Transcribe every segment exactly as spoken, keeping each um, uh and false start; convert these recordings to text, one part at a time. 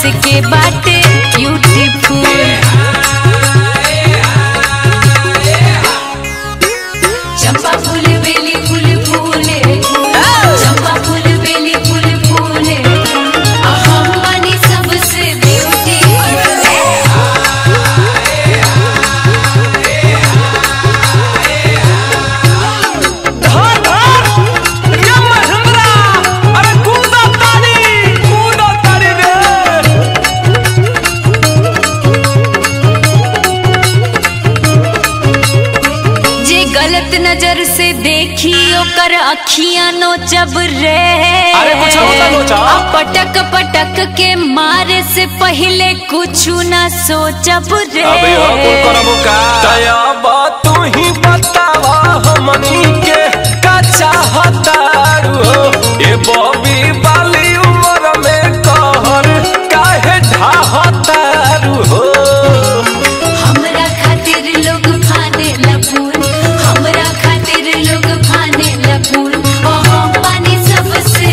के बाटे ब्यूटीफुल। चंपा फूल बेली फूल फूले, चंपा फूल बेली फूल फूले, हम बनी सबसे ब्यूटीफुल। गलत नजर से देखी ओकर अखियां नोचब रे। अरे कुछ होता नोचा। पटक पटक के मारे से पहले कुछ ना सोचब रे। अबे हो कुल करबो का दया बात तू ही बतावा हमनी के का चाहतारू हो। ए बॉबी वाली उम्र में कहर काहे ढाहतारू हो। हमरा खातिर लोग खाने लफून, हमरा खातिर लोग खाने लफून, हम पानी सबसे।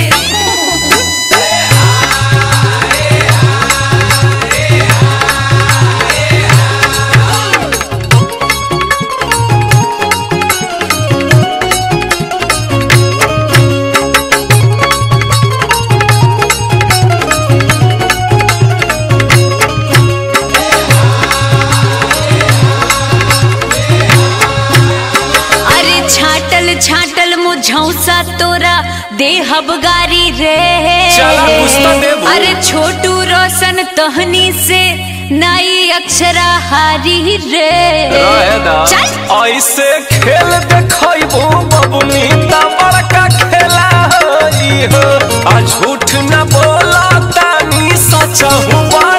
छाटल छाटल मुझौसा तोरा देहब गारी रे। चला कुछ तो देबू। अरे छोटू रोशन तहनी से नई अक्षरा हारी रे। चल ऐसे खेल देखइबो बबुनी ता बड़का खेला होई हो। आ झूठ न बोला तानी सच हुआ